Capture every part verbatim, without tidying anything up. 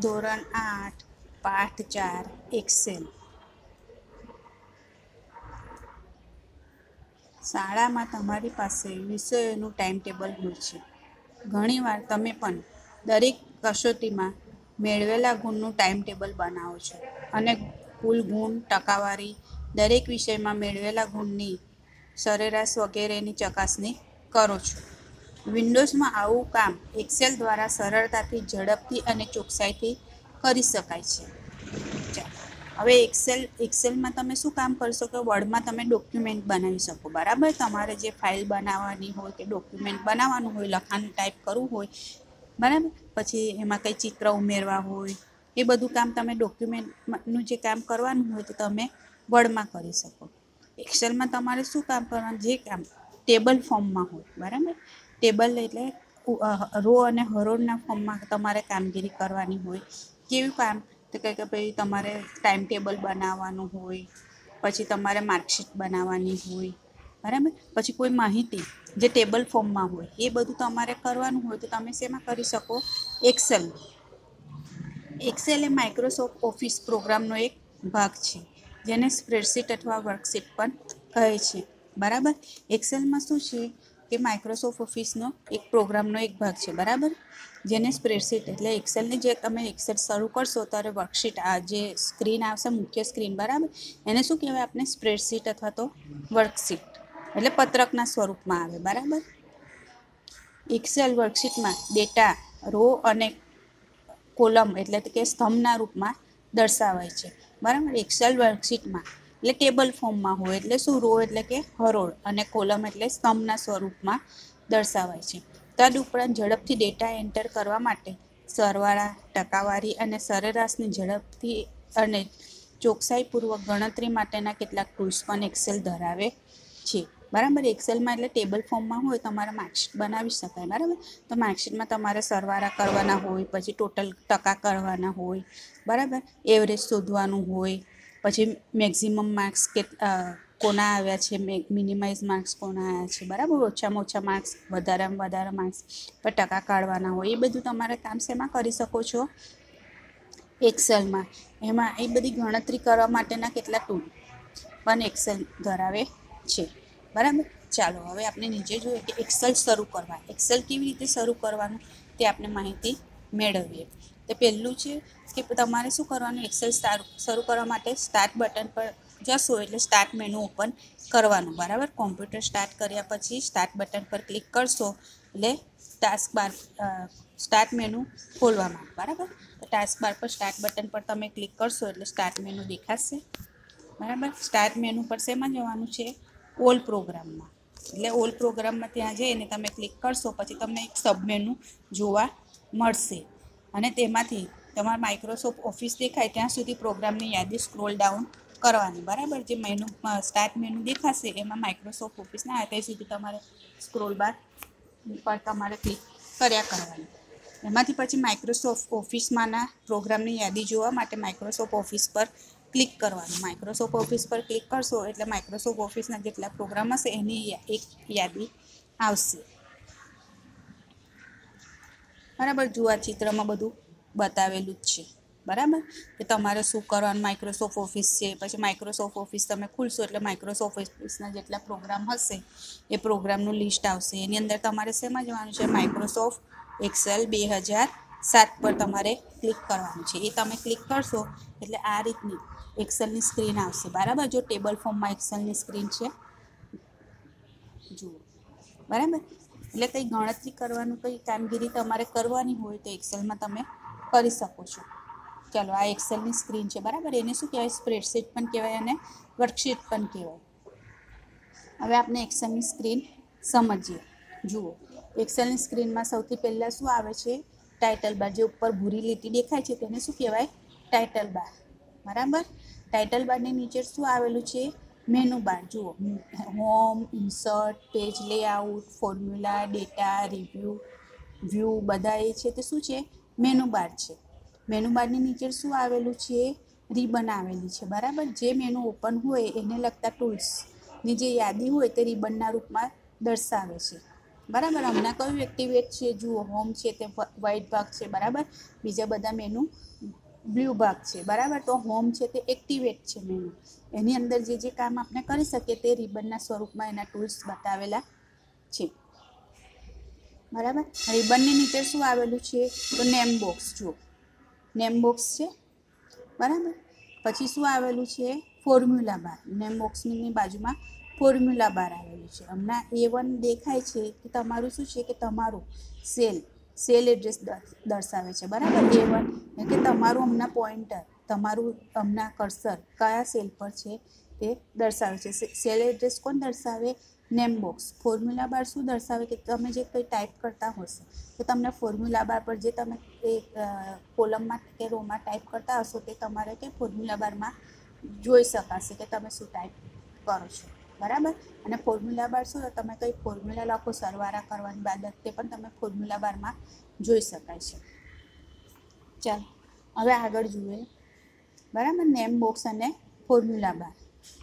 ધોરણ આઠ પાઠ ચાર એક્સેલ. શાળામાં તમારી પાસે વિષયોનું ટાઈમ ટેબલ હોય છે. ઘણીવાર તમે પણ દરેક કસોટીમાં મેળવેલા ગુણનું ટાઈમ ટેબલ બનાવો છો અને કુલ ગુણ, ટકાવારી, દરેક વિષયમાં મેળવેલા ગુણની સરેરાશ વગેરેની ચકાસણી કરો છો. વિન્ડોઝમાં આવું કામ એક્સેલ દ્વારા સરળતાથી, ઝડપથી અને ચોકસાઈથી કરી શકાય છે. હવે એક્સેલ એક્સેલમાં તમે શું કામ કરશો કે વર્ડમાં તમે ડોક્યુમેન્ટ બનાવી શકો. બરાબર, તમારે જે ફાઇલ બનાવવાની હોય કે ડોક્યુમેન્ટ બનાવવાનું હોય, લખાણ ટાઈપ કરવું હોય, બરાબર, પછી એમાં કંઈ ચિત્ર ઉમેરવા હોય, એ બધું કામ તમે ડોક્યુમેન્ટનું જે કામ કરવાનું હોય તો તમે વર્ડમાં કરી શકો. એક્સેલમાં તમારે શું કામ કરવાનું, જે કામ ટેબલ ફોર્મમાં હોય, બરાબર, ટેબલ એટલે રો અને હરોળના ફોર્મમાં તમારે કામગીરી કરવાની હોય. કેવું કામ તો કંઈ કે ભાઈ તમારે ટાઈમ ટેબલ બનાવવાનું હોય, પછી તમારે માર્કશીટ બનાવવાની હોય, બરાબર, પછી કોઈ માહિતી જે ટેબલ ફોર્મમાં હોય એ બધું તમારે કરવાનું હોય તો તમે શેમાં કરી શકો? એક્સેલ. એક્સેલ એ માઇક્રોસોફ્ટ ઓફિસ પ્રોગ્રામનો એક ભાગ છે, જેને સ્પ્રેડશીટ અથવા વર્કશીટ પણ કહે છે. બરાબર, એક્સેલમાં શું છે કે માઇક્રોસોફ્ટ ઓફિસનો એક પ્રોગ્રામનો એક ભાગ છે. બરાબર, જેને સ્પ્રેડશીટ એટલે એક્સેલની જે તમે એક્સેલ શરૂ કરશો ત્યારે વર્કશીટ આ જે સ્ક્રીન આવશે, મુખ્ય સ્ક્રીન, બરાબર, એને શું કહેવાય આપણે? સ્પ્રેડશીટ અથવા તો વર્કશીટ એટલે પત્રકના સ્વરૂપમાં આવે. બરાબર, એક્સેલ વર્કશીટમાં ડેટા રો અને કોલમ એટલે કે સ્તંભના રૂપમાં દર્શાવાય છે. બરાબર, એક્સેલ વર્કશીટમાં એટલે ટેબલ ફોર્મમાં હોય એટલે શું? રો એટલે કે હરોળ અને કોલમ એટલે સ્તંભના સ્વરૂપમાં દર્શાવાય છે. તદ ઉપરાંત ઝડપથી ડેટા એન્ટર કરવા માટે સરવાળા, ટકાવારી અને સરેરાશની ઝડપથી અને ચોકસાઈપૂર્વક ગણતરી માટેના કેટલાક ટૂલ્સ પણ એક્સેલ ધરાવે છે. બરાબર, એક્સેલમાં એટલે ટેબલ ફોર્મમાં હોય તમારે માર્કશીટ બનાવી શકાય. બરાબર, તો માર્કશીટમાં તમારે સરવાળા કરવાના હોય, પછી ટોટલ ટકા કરવાના હોય, બરાબર, એવરેજ શોધવાનું હોય, પછી મેક્ઝિમમ માર્ક્સ કે કોના આવ્યા છે, મિનિમાઇઝ માર્ક્સ કોના આવ્યા છે, બરાબર, ઓછામાં ઓછા માર્ક્સ, વધારેમાં વધારે માર્ક્સ પર ટકા કાઢવાના હોય. એ બધું તમારે કામ શેમાં કરી શકો છો? એક્સેલમાં. એમાં એ બધી ગણતરી કરવા માટેના કેટલા ટૂલ પણ એક્સેલ ધરાવે છે. બરાબર, ચાલો હવે આપણે નીચે જોઈએ કે એક્સેલ શરૂ કરવા. એક્સેલ કેવી રીતે શરૂ કરવાનું તે આપણે માહિતી મેળવીએ. તો પહેલું છે કે તમારે શું કરવાનું? એક્સેલ શરૂ કરવા માટે સ્ટાર્ટ બટન પર જશો એટલે સ્ટાર્ટ મેનુ ઓપન કરવાનું. બરાબર, કોમ્પ્યુટર સ્ટાર્ટ કર્યા પછી સ્ટાર્ટ બટન પર ક્લિક કરશો એટલે ટાસ્ક બાર સ્ટાર્ટ મેનુ ખોલવામાં. બરાબર, તો ટાસ્ક બાર પર સ્ટાર્ટ બટન પર તમે ક્લિક કરશો એટલે સ્ટાર્ટ મેનુ દેખાશે. બરાબર, સ્ટાર્ટ મેનુ પર શેમાં જવાનું છે? ઓલ પ્રોગ્રામમાં. એટલે ઓલ પ્રોગ્રામમાં ત્યાં જઈને તમે ક્લિક કરશો પછી તમને એક સબ મેનુ જોવા મળશે અને તેમાંથી તમારા માઇક્રોસોફ્ટ ઓફિસ દેખાય ત્યાં સુધી પ્રોગ્રામની યાદી સ્ક્રોલ ડાઉન કરવાની. બરાબર, જે મેનુ સ્ટાર્ટ મેનુ દેખાશે એમાં માઇક્રોસોફ્ટ ઓફિસના આવે ત્યાં સુધી તમારે સ્ક્રોલ બાર પર તમારે ક્લિક કર્યા કરવાની. એમાંથી પછી માઇક્રોસોફ્ટ ઓફિસમાંના પ્રોગ્રામની યાદી જોવા માટે માઇક્રોસોફ્ટ ઓફિસ પર ક્લિક કરવાનું. માઇક્રોસોફ્ટ ઓફિસ પર ક્લિક કરશો એટલે માઇક્રોસોફ્ટ ઓફિસના જેટલા પ્રોગ્રામ હશે એની એક યાદી આવશે. બરાબર, જો આ ચિત્રમાં બધું બતાવેલું જ છે. બરાબર, કે તમારે શું કરવાનું? માઇક્રોસોફ્ટ ઓફિસ છે, પછી માઇક્રોસોફ્ટ ઓફિસ તમે ખુલશો એટલે માઇક્રોસોફ્ટ ઓફિસના જેટલા પ્રોગ્રામ હશે એ પ્રોગ્રામનું લિસ્ટ આવશે. એની અંદર તમારે શેમાં જવાનું છે? માઇક્રોસોફ્ટ એક્સેલ બે હજાર સાત પર તમારે ક્લિક કરવાનું છે. એ તમે ક્લિક કરશો એટલે આ રીતની એક્સેલની સ્ક્રીન આવશે. બરાબર, જો ટેબલ ફોર્મમાં એક્સેલની સ્ક્રીન છે જુઓ. બરાબર, એટલે કંઈ ગણતરી કરવાનું, કંઈ કામગીરી તમારે કરવાની હોય તો એક્સેલમાં તમે કરી શકો છો. ચાલો, આ એક્સેલની સ્ક્રીન છે. બરાબર, એને શું કહેવાય? સ્પ્રેડશીટ પણ કહેવાય અને વર્કશીટ પણ કહેવાય. હવે આપણે એક્સેલની સ્ક્રીન સમજીએ. જુઓ, એક્સેલની સ્ક્રીનમાં સૌથી પહેલાં શું આવે છે? Title bar. જે ઉપર ભૂરી લીટી દેખાય છે તેને શું કહેવાય? Title bar. બરાબર, ટાઇટલ બારની નીચે શું આવેલું છે? Menu bar. જુઓ, home, insert, page layout, formula, data, review, view બધા એ છે તે શું છે? મેનુ બાર છે. મેનુ બારની નીચે શું આવેલું છે? રિબન આવેલી છે. બરાબર, જે મેનુ ઓપન હોય એને લગતા ટૂલ્સની જે યાદી હોય તે રિબનના રૂપમાં દર્શાવે છે. બરાબર. હમણાં કયું એક્ટિવેટ છે જુઓ, હોમ છે તે વ્હાઇટ ભાગ છે બરાબર, બીજા બધા મેનુ બ્લુ ભાગ છે બરાબર. તો હોમ છે તે એક્ટિવેટ છે મેનુ, એની અંદર જે જે કામ આપણે કરી શકીએ તે રિબનના સ્વરૂપમાં એના ટૂલ્સ બતાવેલા છે બરાબર. રિબનની નીચે શું આવેલું છે તો નેમ બોક્સ જુઓ, નેમ બોક્સ છે બરાબર. પછી શું આવેલું છે ફોર્મ્યુલા બાર, નેમ બોક્સની બાજુમાં ફોર્મ્યુલા બાર આવેલું છે. હમણાં એ વન દેખાય છે કે તમારું શું છે કે તમારું સેલ સેલ એડ્રેસ દર્શાવે છે બરાબર. એ વન એટલે કે તમારું હમણાં પોઈન્ટર, તમારું હમણાં કર્સર કયા સેલ પર છે તે દર્શાવે છે. સેલ એડ્રેસ કોણ દર્શાવે? Name box. ફોર્મ્યુલા બાર શું દર્શાવે કે તમે જે કંઈ ટાઈપ કરતા હશો તો તમને ફોર્મ્યુલા બાર પર જે તમે એ કોલમમાં કે રોમાં ટાઈપ કરતા હશો તે તમારે કે ફોર્મ્યુલા બારમાં જોઈ શકાશે કે તમે શું ટાઈપ કરો છો બરાબર. અને ફોર્મ્યુલા બાર શું, તમે કંઈ ફોર્મ્યુલા લખો સરવાળા કરવાની બાદત, તે પણ તમે ફોર્મ્યુલા બારમાં જોઈ શકાય છે. ચાલો હવે આગળ જોઈએ બરાબર, નેમ બોક્સ અને ફોર્મ્યુલા બાર.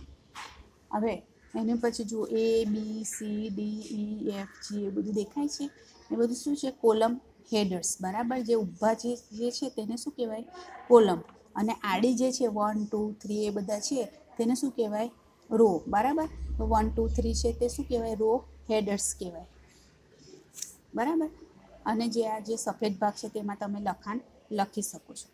હવે એની પછી જુઓ A B C D E F G એ બધું દેખાય છે. એ બધું શું છે? કોલમ હેડર્સ બરાબર. જે ઊભા જે જે છે તેને શું કહેવાય? કોલમ. અને આડી જે છે વન ટુ થ્રી એ બધા છે તેને શું કહેવાય? રો બરાબર. તો વન ટુ થ્રી છે તે શું કહેવાય? રો હેડર્સ કહેવાય બરાબર. અને જે આ જે સફેદ ભાગ છે તેમાં તમે લખાણ લખી શકો છો.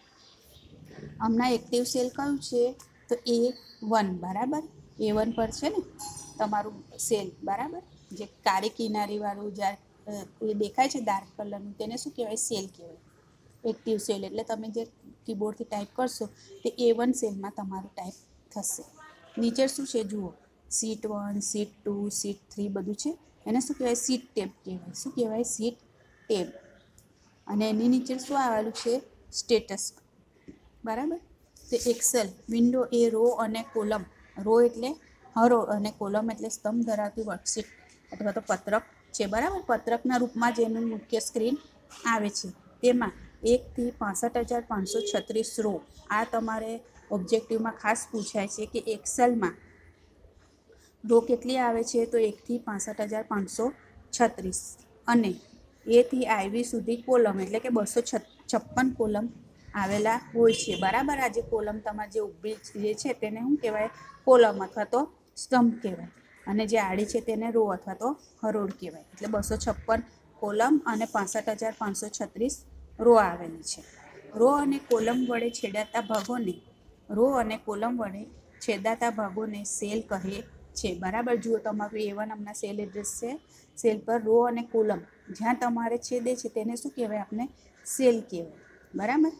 હમણાં એક્ટિવ સેલ કયું છે તો એ વન બરાબર. એ વન પર છે ને તમારું સેલ બરાબર. જે કાળી કિનારીવાળું જ્યારે એ દેખાય છે ડાર્ક કલરનું તેને શું કહેવાય? સેલ કહેવાય. એક્ટિવ સેલ એટલે તમે જે કીબોર્ડથી ટાઈપ કરશો તે એ વન સેલમાં તમારું ટાઈપ થશે. નીચે શું છે જુઓ, sheet one sheet two sheet three બધું છે. એને શું કહેવાય? સીટ ટેબ કહેવાય. શું કહેવાય? Sheet tab. અને એની નીચે શું આવેલું છે? સ્ટેટસ બરાબર. તો એક્સેલ વિન્ડો એ રો અને કોલમ, રો એટલે હરોળ અને કોલમ એટલે સ્તંભ ધરાવતી વર્કશીટ અથવા તો પત્રક છે બરાબર. પત્રકના રૂપમાં જ એનું મુખ્ય સ્ક્રીન આવે છે. તેમાં એકથી પાસઠ હજાર પાંચસો છત્રીસ રો. આ તમારે ઓબ્જેક્ટિવમાં ખાસ પૂછાય છે કે એક્સેલમાં રો કેટલી આવે છે તો એકથી પાસઠ હજાર પાંચસો છત્રીસ. અને એથી આઈવી સુધી કોલમ એટલે કે બસો છપ્પન કોલમ આવેલા હોય છે બરાબર. આ જે કોલમ તમારે જે ઊભી જે છે તેને શું કહેવાય? કોલમ અથવા તો સ્તંભ કહેવાય. અને જે આડી છે તેને રો અથવા તો હરોળ કહેવાય. એટલે બસો છપ્પન કોલમ અને પાસઠ હજાર પાંચસો છત્રીસ રો આવેલી છે. રો અને કોલમ વડે છેડાતા ભાગોને રો અને કોલમ વડે છેદાતા ભાગોને સેલ કહે છે બરાબર. જુઓ તમારું એ વન હમણાં સેલ એડ્રેસ છે. સેલ પર રો અને કોલમ જ્યાં તમારે છેદે છે તેને શું કહેવાય? આપણે સેલ કહેવાય બરાબર.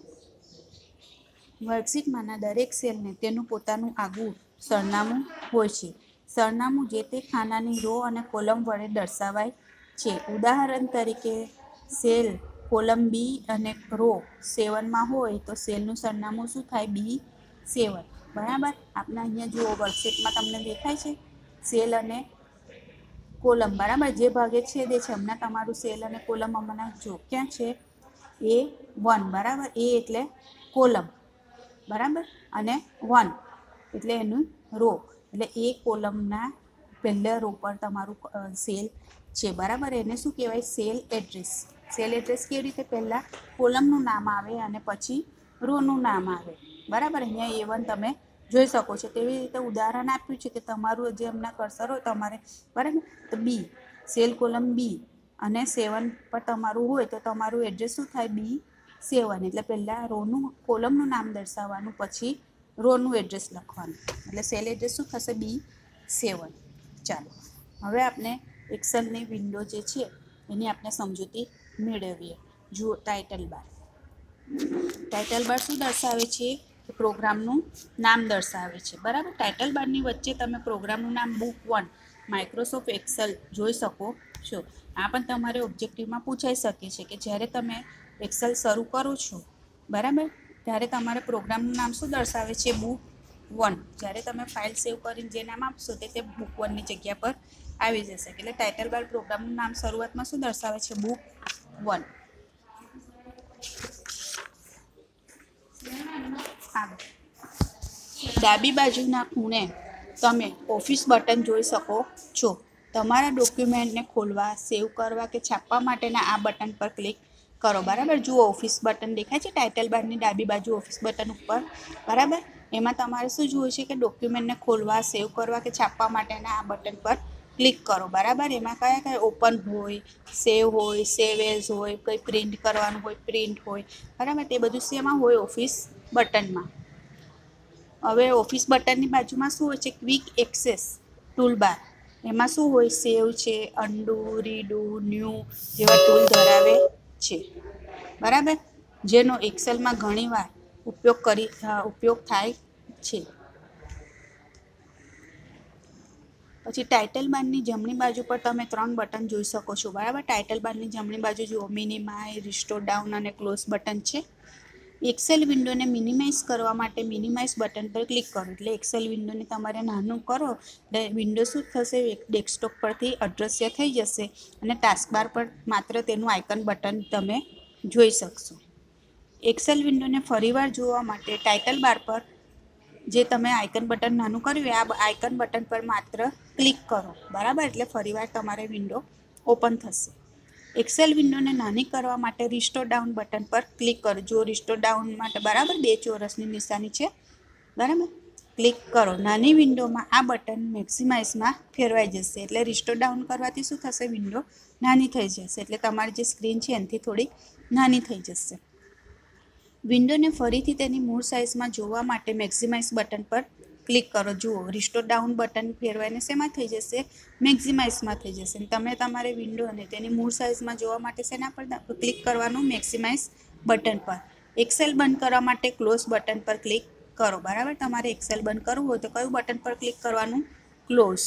વર્કશીટમાંના દરેક સેલને તેનું પોતાનું આગવું સરનામું હોય છે. સરનામું જે તે ખાનાની રો અને કોલમ વડે દર્શાવાય છે. ઉદાહરણ તરીકે સેલ કોલમ બી અને રો સેવનમાં હોય તો સેલનું સરનામું શું થાય? બી સેવન બરાબર. આપણે અહીંયા જુઓ વર્કશીટમાં તમને દેખાય છે સેલ અને કોલમ બરાબર. જે ભાગે છેદે છે હમણાં તમારું સેલ અને કોલમ હમણાં જો ક્યાં છે? એ વન બરાબર. એ એટલે કોલમ બરાબર અને વન એટલે એનું રો. એટલે એ કોલમના પહેલા રો પર તમારું સેલ છે બરાબર. એને શું કહેવાય? Cell address. સેલ એડ્રેસ કેવી રીતે? પહેલાં કોલમનું નામ આવે અને પછી રોનું નામ આવે બરાબર. અહીંયા એ વન તમે જોઈ શકો છો. તેવી રીતે ઉદાહરણ આપ્યું છે કે તમારું જે હમણાં કર્સર હોય તમારે બરાબર તો બી સેલ કોલમ બી અને સેવન પર તમારું હોય તો તમારું એડ્રેસ શું થાય? બી સેવન. એટલે પહેલાં રોનું કોલમનું નામ દર્શાવવાનું પછી રોનું એડ્રેસ લખવાનું. એટલે સેલ એડ્રેસ શું થશે? બી સેવન. ચાલો હવે આપણે એક્સેલની વિન્ડો જે છે એની આપણે સમજૂતી મેળવીએ. જુઓ ટાઇટલ બાર. ટાઇટલ બાર શું દર્શાવે છે? પ્રોગ્રામનું નામ દર્શાવે છે બરાબર. ટાઇટલ બારની વચ્ચે તમે પ્રોગ્રામનું નામ બુક વન માઇક્રોસોફ્ટ એક્સેલ જોઈ શકો છો. આ પણ તમારે ઓબ્જેક્ટિવમાં પૂછાઈ શકે છે કે જ્યારે તમે એક્સેલ શરૂ કરો છો બરાબર ત્યારે તમારે પ્રોગ્રામનું નામ શું દર્શાવે છે? Book one. જ્યારે તમે ફાઇલ સેવ કરીને જે નામ આપશો તે તે બુક વનની જગ્યા પર આવી જશે. એટલે ટાઇટલ બાર પ્રોગ્રામનું નામ શરૂઆતમાં શું દર્શાવે છે? Book one. આગળ ડાબી બાજુના ખૂણે તમે ઓફિસ બટન જોઈ શકો છો તમારા ડોક્યુમેન્ટને ખોલવા, સેવ કરવા કે છાપવા માટેના આ બટન પર ક્લિક કરો. બરાબર, જુઓ ઓફિસ બટન દેખાય છે ટાઇટલ બારની ડાબી બાજુ ઓફિસ બટન ઉપર. બરાબર, એમાં તમારે શું જોવું છે કે ડોક્યુમેન્ટને ખોલવા, સેવ કરવા કે છાપવા માટેના આ બટન પર ક્લિક કરો. બરાબર, એમાં કયા કયા ઓપન હોય, સેવ હોય, સેવ એઝ હોય, કંઈ પ્રિન્ટ કરવાનું હોય, પ્રિન્ટ હોય. બરાબર, તે બધું શેમાં હોય? ઓફિસ બટનમાં. હવે ઓફિસ બટનની બાજુમાં શું હોય છે? Quick access toolbar. એમાં શું હોય? સેવ છે, અન્ડુ, રીડુ, ન્યૂ જેવા ટૂલ ધરાવે છે. બરાબર, જેનો એક્સેલમાં ઘણીવાર ઉપયોગ કરી ઉપયોગ થાય છે. પછી ટાઇટલ બારની જમણી બાજુ પર તમે ત્રણ બટન જોઈ શકો છો. બરાબર, ટાઇટલ બારની જમણી બાજુ જુઓ, મિનિમાઇઝ, રિસ્ટોર ડાઉન અને ક્લોઝ બટન છે. એક્સેલ વિન્ડોને મિનિમાઇઝ કરવા માટે મિનિમાઇઝ બટન પર ક્લિક કરો. એટલે એક્સેલ વિન્ડોને તમારે નાનું કરો એટલે વિન્ડો શું થશે? ડેસ્કટોપ પરથી અદૃશ્ય થઈ જશે અને ટાસ્કબાર પર માત્ર તેનું આઇકન બટન તમે જોઈ શકશો. એક્સેલ વિન્ડોને ફરીવાર જોવા માટે ટાઇટલ બાર પર જે તમે આઇકન બટન નાનું કર્યું આ આઇકન બટન પર માત્ર ક્લિક કરો. બરાબર, એટલે ફરીવાર તમારે વિન્ડો ઓપન થશે. એક્સેલ વિન્ડોને નાની કરવા માટે રિસ્ટોર ડાઉન બટન પર ક્લિક કરો. જો રિસ્ટોર ડાઉન માટે બરાબર બે ચોરસની નિશાની છે. બરાબર, ક્લિક કરો. નાની વિન્ડોમાં આ બટન મેક્સિમાઇઝમાં ફેરવાઈ જશે. એટલે રિસ્ટોર ડાઉન કરવાથી શું થશે? વિન્ડો નાની થઈ જશે. એટલે તમારી જે સ્ક્રીન છે એનાથી થોડી નાની થઈ જશે. વિન્ડોને ફરીથી તેની મૂળ સાઇઝમાં જોવા માટે મેક્સિમાઇઝ બટન પર ક્લિક કરો. જુઓ, રિસ્ટોર ડાઉન બટન ફેરવાઈને શેમાં થઈ જશે? મેક્સિમાઇઝમાં થઈ જશે. તમારે તમારે વિન્ડોને તેની મૂળ સાઇઝમાં જોવા માટે શેના પર ક્લિક કરવાનું? મેક્સિમાઇઝ બટન પર. એક્સેલ બંધ કરવા માટે ક્લોઝ બટન પર ક્લિક કરો. બરાબર, તમારે એક્સેલ બંધ કરવું હોય તો કયું બટન પર ક્લિક કરવાનું? ક્લોઝ.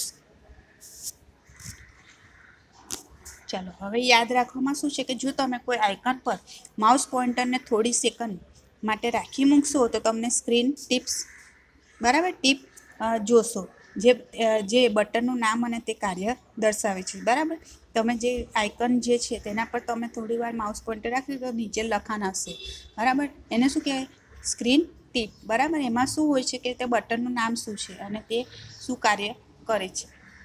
ચાલો, હવે યાદ રાખવામાં શું છે કે જો તમે કોઈ આઇકન પર માઉસ પોઇન્ટરને થોડી સેકન્ડ માટે રાખી મૂકશો તો તમને સ્ક્રીન ટિપ્સ બરાબર ટીપ જોશો જે જે બટનનું નામ અને તે કાર્ય દર્શાવે છે. બરાબર, તમે જે આઇકન જે છે તેના પર તમે થોડી વાર માઉસ પોઇન્ટર રાખી તો નીચે લખાણ આવશે. બરાબર, એને શું કહેવાય? Screen tip. બરાબર, એમાં શું હોય છે કે તે બટનનું નામ શું છે અને તે શું કાર્ય કરે છે.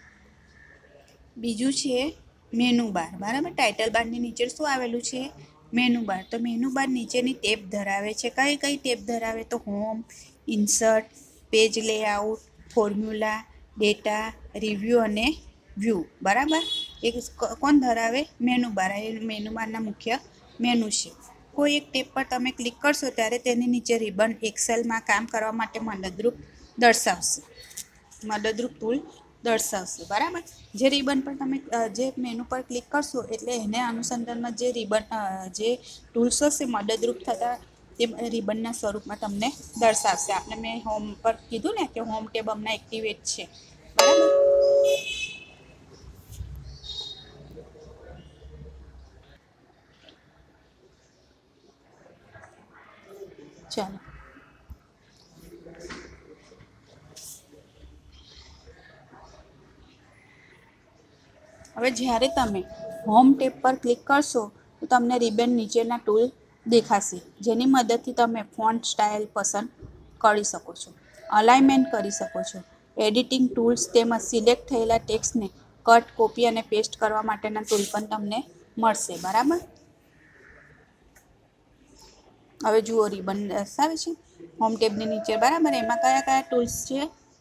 બીજું છે મેનુ બાર. બરાબર, ટાઇટલ બારની નીચે શું આવેલું છે? Menu bar. તો મેનુ બાર નીચેની ટેબ ધરાવે છે. કઈ કઈ ટેબ ધરાવે? તો home, insert, page layout, formula, data, review અને વ્યૂ. બરાબર, એક કોણ ધરાવે? Menu bar. એ મેનુ બારના મુખ્ય મેનુ છે. કોઈ એક ટેબ પર તમે ક્લિક કરશો ત્યારે તેની નીચે રિબન એક્સેલમાં કામ કરવા માટે મદદરૂપ દર્શાવશે મદદરૂપ ટૂલ દર્શાવશે. બરાબર, જે રિબન પર તમે જે મેનુ પર ક્લિક કરશો એટલે એને અનુસંધાનમાં જે રિબન જે ટૂલ્સ હશે મદદરૂપ થતા તે રિબનના સ્વરૂપમાં તમને દર્શાવશે. આપણે મેં હોમ પર કીધું ને કે હોમ ટેબ હમણાં એક્ટિવેટ છે. બરાબર, ચાલો હવે જ્યારે તમે હોમ ટેબ પર ક્લિક કરશો તો તમને રિબન નીચેના ટૂલ દેખાશે જેની મદદથી તમે ફોન્ટ સ્ટાઇલ પસંદ કરી શકો છો, અલાઇનમેન્ટ કરી શકો છો, એડિટિંગ ટૂલ્સ તેમજ સિલેક્ટ થયેલા ટેક્સ્ટને કટ, કોપી અને પેસ્ટ કરવા માટેના ટૂલ પણ તમને મળશે. બરાબર, હવે જુઓ રિબન દર્શાવે છે હોમ ટેબની નીચે. બરાબર, એમાં કયા કયા ટૂલ્સ છે?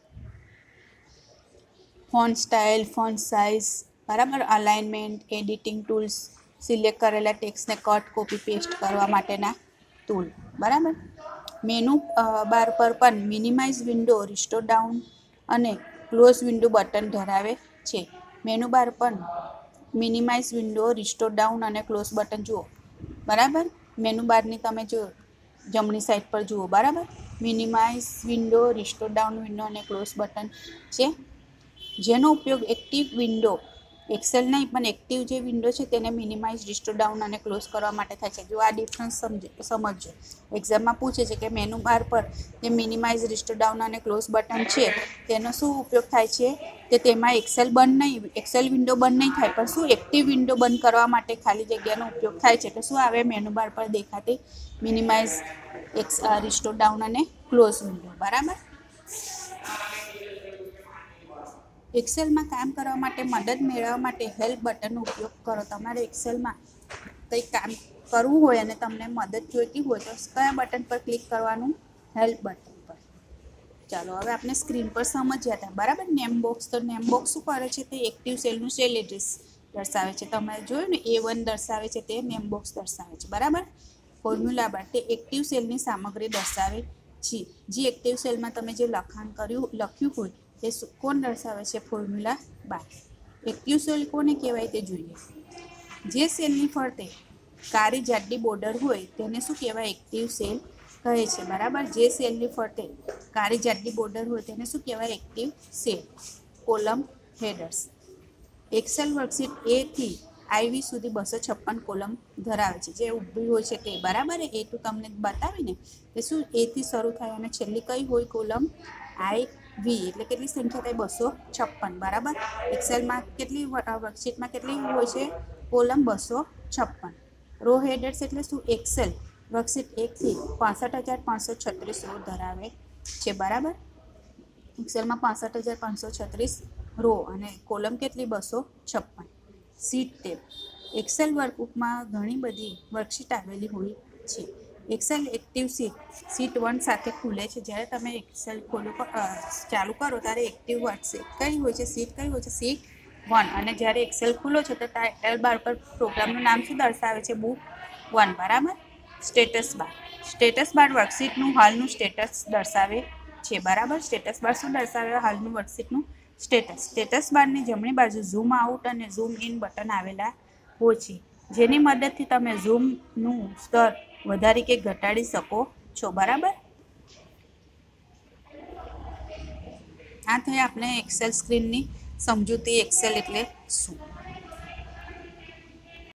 ફોન્ટ સ્ટાઇલ, ફોન્ટ સાઇઝ, બરાબર, અલાઇનમેન્ટ, એડિટિંગ ટૂલ્સ, સિલેક્ટ કરેલા ટેક્સ્ટને કટ, કોપી, પેસ્ટ કરવા માટેના ટૂલ. બરાબર, મેનુ બાર પર પણ મિનિમાઇઝ વિન્ડો, રિસ્ટોર ડાઉન અને ક્લોઝ વિન્ડો બટન ધરાવે છે. મેનુ બાર પણ મિનિમાઇઝ વિન્ડો, રિસ્ટોર ડાઉન અને ક્લોઝ બટન જુઓ. બરાબર, મેનુ બારની તમે જો જમણી સાઈડ પર જુઓ. બરાબર, minimise window, restore down window અને ક્લોઝ બટન છે જેનો ઉપયોગ એક્ટિવ વિન્ડો, એક્સેલ નહીં પણ એક્ટિવ જે વિન્ડો છે તેને મિનિમાઇઝ, રિસ્ટોર ડાઉન અને ક્લોઝ કરવા માટે થાય છે. જો આ ડિફરન્સ સમજ સમજજો એક્ઝામમાં પૂછે છે કે મેનુ બાર પર જે મિનિમાઇઝ, રિસ્ટોર ડાઉન અને ક્લોઝ બટન છે તેનો શું ઉપયોગ થાય છે કે તેમાં એક્સેલ બંધ નહીં એક્સેલ વિન્ડો બંધ નહીં થાય પણ શું એક્ટિવ વિન્ડો બંધ કરવા માટે ખાલી જગ્યાનો ઉપયોગ થાય છે. તો શું આવે? મેનુ બાર પર દેખાતી મિનિમાઇઝ, એક્સ રિસ્ટોર ડાઉન અને ક્લોઝ વિન્ડો. બરાબર, એક્સેલમાં કામ કરવા માટે મદદ મેળવવા માટે હેલ્પ બટનનો ઉપયોગ કરો. તમારે એક્સેલમાં કંઈ કામ કરવું હોય અને તમને મદદ જોઈતી હોય તો કયા બટન પર ક્લિક કરવાનું? હેલ્પ બટન પર. ચાલો હવે આપણે સ્ક્રીન પર સમજ્યા હતા, બરાબર. નેમ બોક્સ, તો નેમ બોક્સ શું કરે છે? તે એક્ટિવ સેલનું સેલ એડ્રેસ દર્શાવે છે. તમે જોયું ને, એ વન દર્શાવે છે, તે નેમ બોક્સ દર્શાવે છે, બરાબર. ફોર્મ્યુલા બાર, તે એક્ટિવ સેલની સામગ્રી દર્શાવે છે. જે એક્ટિવ સેલમાં તમે જે લખાણ કર્યું લખ્યું હોય તે કોણ દર્શાવે છે? ફોર્મ્યુલા બાર. એક્ટિવ સેલ કોને કહેવાય તે જોઈએ. જે સેલની ફરતે કાળી જાડી બોર્ડર હોય તેને શું કહેવાય? એક્ટિવ સેલ કહે છે, બરાબર. જે સેલની ફરતે કાળી જાડી બોર્ડર હોય તેને શું કહેવાય? Active cell. Column headers. Excel worksheet A થી આઈવી સુધી બસો છપ્પન કોલમ ધરાવે છે. જે ઊભી હોય છે તે, બરાબર. એ તો તમને બતાવીને કે શું એથી શરૂ થાય અને છેલ્લી કઈ હોય? Column I V. એટલે કેટલી સંખ્યા થાય? બસો છપ્પન, બરાબર. એક્સેલમાં કેટલી વર્કશીટમાં કેટલી હોય છે? કોલમ બસો છપ્પન. રો હેડર્સ એટલે શું? એક્સેલ વર્કશીટ એકથી પાસઠ હજાર પાંચસો છત્રીસ રો ધરાવે છે, બરાબર. એક્સેલમાં પાસઠ હજાર પાંચસો છત્રીસ રો અને કોલમ કેટલી? બસો છપ્પન. Seat tab. એક્સેલ વર્કબુકમાં ઘણી બધી વર્કશીટ આવેલી હોય છે. Excel active sheet sheet one સાથે ખુલે છે. જ્યારે તમે એક્સેલ ખોલો ચાલુ કરો ત્યારે એક્ટિવ વર્કશીટ કઈ હોય છે? સીટ કઈ હોય છે? Sheet one. અને જ્યારે એક્સેલ ખુલો છો તો ટાઇટલ બાર પર પ્રોગ્રામનું નામ શું દર્શાવે છે? બુક વન, બરાબર. Status bar. સ્ટેટસ બાર વર્કશીટનું હાલનું સ્ટેટસ દર્શાવે છે, બરાબર. સ્ટેટસ બાર શું દર્શાવે? હાલનું વર્કશીટનું સ્ટેટસ. સ્ટેટસ બારની જમણી બાજુ ઝૂમ આઉટ અને ઝૂમ ઇન બટન આવેલા હોય છે, જેની મદદથી તમે ઝૂમનું સ્તર વધારી કે ઘટાડી શકો છો, બરાબર. આ થઈ આપણે એક્સેલ સ્ક્રીનની સમજૂતી. એક્સેલ એટલે શું?